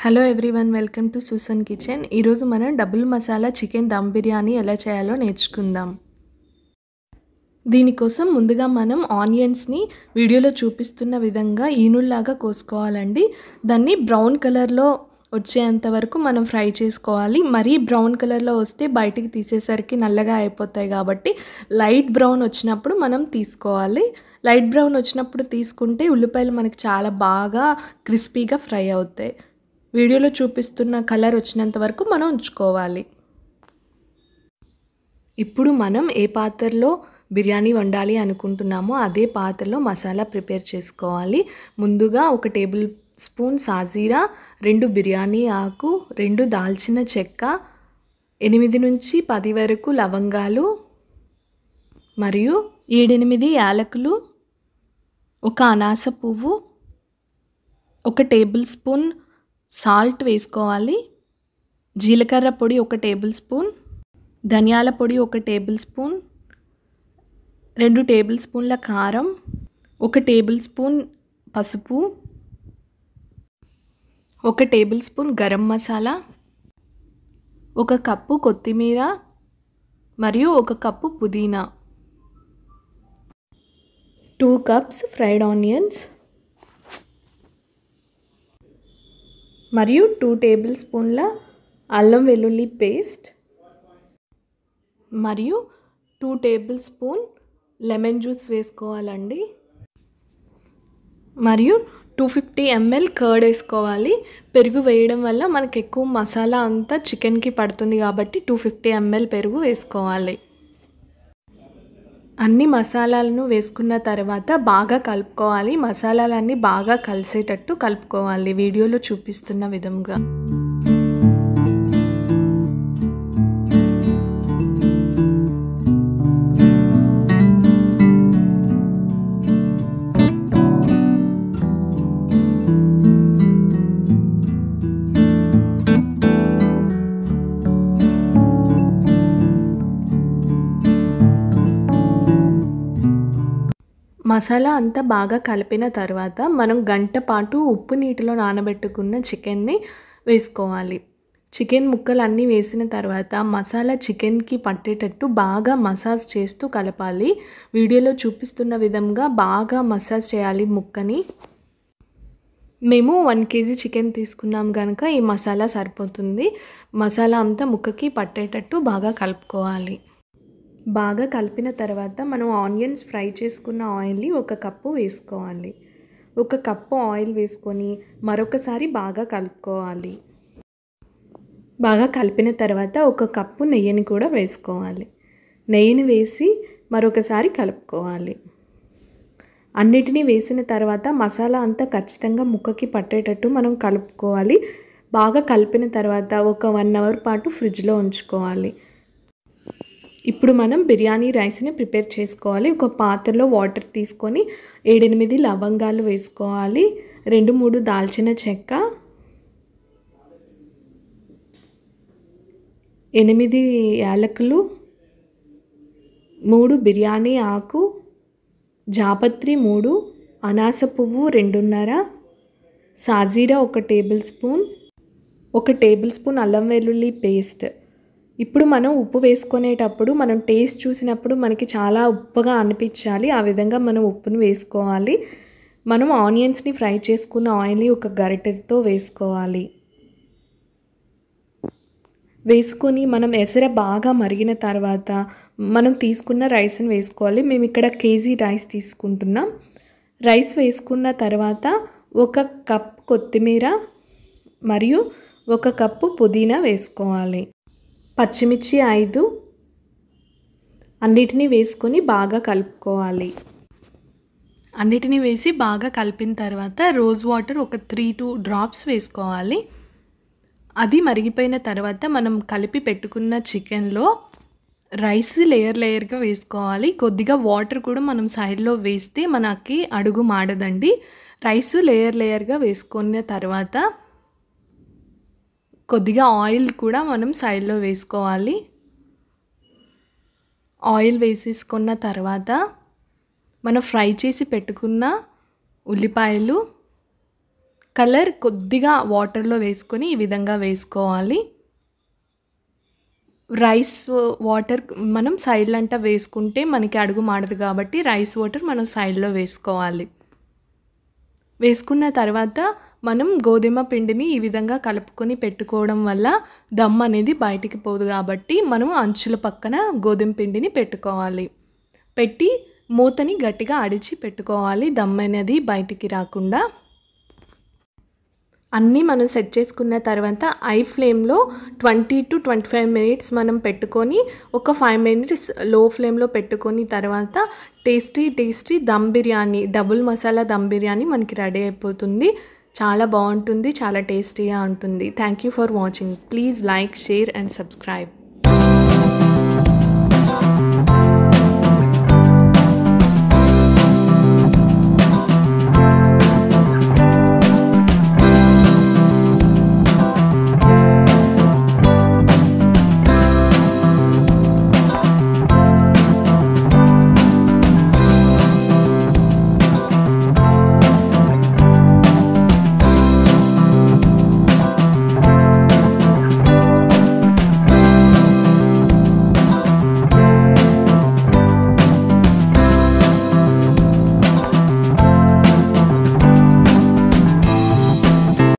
Hello everyone, welcome to Susan kitchen. ఈరోజు మనం double masala chicken dum biryani ఎలా చేయాలో నేర్చుకుందాం. దీనికోసం ముందుగా మనం ఆనియన్స్ని వీడియోలో చూపిస్తున్న విధంగా ఈనుల్లాగా కోసుకోవాలండి. దాన్ని బ్రౌన్ కలర్లో వచ్చేంత వరకు మనం ఫ్రై చేసుకోవాలి. మరీ బ్రౌన్ కలర్లో వస్తే బయటికి తీసేసరికి నల్లగా అయిపోతాయి కాబట్టి లైట్ బ్రౌన్ వచ్చినప్పుడు మనం తీసుకోవాలి. లైట్ బ్రౌన్ వచ్చినప్పుడు తీసుకుంటే ఉల్లిపాయలు మనకి చాలా బాగా క్రిస్పీగా ఫ్రై అవుతాయి. వీడియోలో చూపిస్తున్న కలర్ వచ్చినంత వరకు మనం ఉంచుకోవాలి. ఇప్పుడు మనం ఏ పాత్రలో బిర్యానీ వండాలి అనుకుంటున్నామో అదే పాత్రలో మసాలా ప్రిపేర్ చేసుకోవాలి. ముందుగా 1 టేబుల్ స్పూన్ సాజీరా, 2 బిర్యానీ ఆకు, 2 దాల్చిన చెక్క, 8 నుంచి 10 వరకు లవంగాలు మరియు 7-8 యాలకులు, 1 అనాస పువ్వు, 1 టేబుల్ స్పూన్ సాల్ట్ వేసుకోవాలి. జీలకర్ర పొడి 1 టేబుల్ స్పూన్, ధనియాల పొడి 1 టేబుల్ స్పూన్, 2 టేబుల్ స్పూన్ల కారం, 1 టేబుల్ స్పూన్ పసుపు, 1 tablespoon garam masala, 1 cup కొత్తిమీర మరియు 1 కప్పు పుదీనా, 2 కప్స్ ఫ్రైడ్ ఆనియన్స్ మరియు 2 టేబుల్ స్పూన్ల అల్లం వెల్లుల్లి పేస్ట్ మరియు 2 టేబుల్ స్పూన్ లెమన్ జ్యూస్ వేసుకోవాలండి. మరియు 250 ml కర్డ్ వేసుకోవాలి. పెరుగు వేయడం వల్ల మనకు ఎక్కువ మసాలా అంతా చికెన్కి పడుతుంది కాబట్టి 250 ml పెరుగు వేసుకోవాలి. అన్ని మసాలాలను వేసుకున్న తర్వాత బాగా కలుపుకోవాలి. మసాలాలన్నీ బాగా కలిసేటట్టు కలుపుకోవాలి వీడియోలో చూపిస్తున్న విధంగా. మసాలా అంతా బాగా కలిపిన తర్వాత మనం గంట పాటు ఉప్పు నీటిలో నానబెట్టుకున్న చికెన్ని వేసుకోవాలి. చికెన్ ముక్కలు అన్నీ వేసిన తర్వాత మసాలా చికెన్కి పట్టేటట్టు బాగా మసాజ్ చేస్తూ కలపాలి. వీడియోలో చూపిస్తున్న విధంగా బాగా మసాజ్ చేయాలి ముక్కని. మేము 1 kg చికెన్ తీసుకున్నాం కనుక ఈ మసాలా సరిపోతుంది. మసాలా అంతా ముక్కకి పట్టేటట్టు బాగా కలుపుకోవాలి. బాగా కలిపిన తర్వాత మనం ఆనియన్స్ ఫ్రై చేసుకున్న ఆయిల్ని 1 కప్పు వేసుకోవాలి. 1 కప్పు ఆయిల్ వేసుకొని మరొకసారి బాగా కలుపుకోవాలి. బాగా కలిపిన తర్వాత 1 కప్పు నెయ్యిని కూడా వేసుకోవాలి. నెయ్యిని వేసి మరొకసారి కలుపుకోవాలి. అన్నిటినీ వేసిన తర్వాత మసాలా అంతా ఖచ్చితంగా ముక్కకి పట్టేటట్టు మనం కలుపుకోవాలి. బాగా కలిపిన తర్వాత ఒక 1 అవర్ పాటు ఫ్రిడ్జ్లో ఉంచుకోవాలి. ఇప్పుడు మనం బిర్యానీ రైస్ని ప్రిపేర్ చేసుకోవాలి. ఒక పాత్రలో వాటర్ తీసుకొని 7-8 లవంగాలు వేసుకోవాలి. 2-3 దాల్చిన చెక్క, 8 యాలకులు, 3 బిర్యానీ ఆకు, జాపత్రి 3, అనాస పువ్వు 2.5, సాజీరా 1 టేబుల్ స్పూన్, 1 టేబుల్ స్పూన్ అల్లం వెల్లుల్లి పేస్ట్. ఇప్పుడు మనం ఉప్పు వేసుకునేటప్పుడు మనం టేస్ట్ చూసినప్పుడు మనకి చాలా ఉప్పుగా అనిపించాలి. ఆ విధంగా మనం ఉప్పును వేసుకోవాలి. మనం ఆనియన్స్ని ఫ్రై చేసుకున్న ఆయిల్ని ఒక గరిటెతో వేసుకోవాలి. వేసుకొని మనం ఎసర బాగా మరిగిన తర్వాత మనం తీసుకున్న రైస్ని వేసుకోవాలి. మేము ఇక్కడ కేజీ రైస్ తీసుకుంటున్నాం. రైస్ వేసుకున్న తర్వాత 1 కప్ కొత్తిమీర మరియు 1 కప్పు పుదీనా వేసుకోవాలి. పచ్చిమిర్చి 5 అన్నిటినీ వేసుకొని బాగా కలుపుకోవాలి. అన్నిటినీ వేసి బాగా కలిపిన తర్వాత రోజ్ వాటర్ ఒక 3-2 డ్రాప్స్ వేసుకోవాలి. అది మరిగిపోయిన తర్వాత మనం కలిపి పెట్టుకున్న చికెన్లో రైస్ లేయర్గా వేసుకోవాలి. కొద్దిగా వాటర్ కూడా మనం సైడ్లో వేస్తే మనకి అడుగు మాడదండి. రైస్ లేయర్గా వేసుకున్న తర్వాత కొద్దిగా ఆయిల్ కూడా మనం సైడ్లో వేసుకోవాలి. ఆయిల్ వేసేసుకున్న తర్వాత మనం ఫ్రై చేసి పెట్టుకున్న ఉల్లిపాయలు, కలర్ కొద్దిగా వాటర్లో వేసుకొని ఈ విధంగా వేసుకోవాలి. రైస్ వాటర్ మనం సైడ్లంటా వేసుకుంటే మనకి అడుగు మాడదు కాబట్టి రైస్ వాటర్ మనం సైడ్లో వేసుకోవాలి. వేసుకున్న తర్వాత మనం గోధుమ పిండిని ఈ విధంగా కలుపుకొని పెట్టుకోవడం వల్ల దమ్ అనేది బయటికి పోదు కాబట్టి మనం అంచుల పక్కన గోధుమ పిండిని పెట్టుకోవాలి. పెట్టి మూతని గట్టిగా అడిచి పెట్టుకోవాలి దమ్ అనేది బయటికి రాకుండా. అన్నీ మనం సెట్ చేసుకున్న తర్వాత ఐ ఫ్లేమ్లో 20 to 25 మినిట్స్ మనం పెట్టుకొని ఒక 5 మినిట్స్ లో ఫ్లేమ్లో పెట్టుకొని తర్వాత టేస్టీ దమ్ బిర్యానీ, డబుల్ మసాలా దమ్ బిర్యానీ మనకి రెడీ అయిపోతుంది. చాలా బాగుంటుంది, చాలా టేస్టీగా ఉంటుంది. Thank you for watching. Please like, share and subscribe.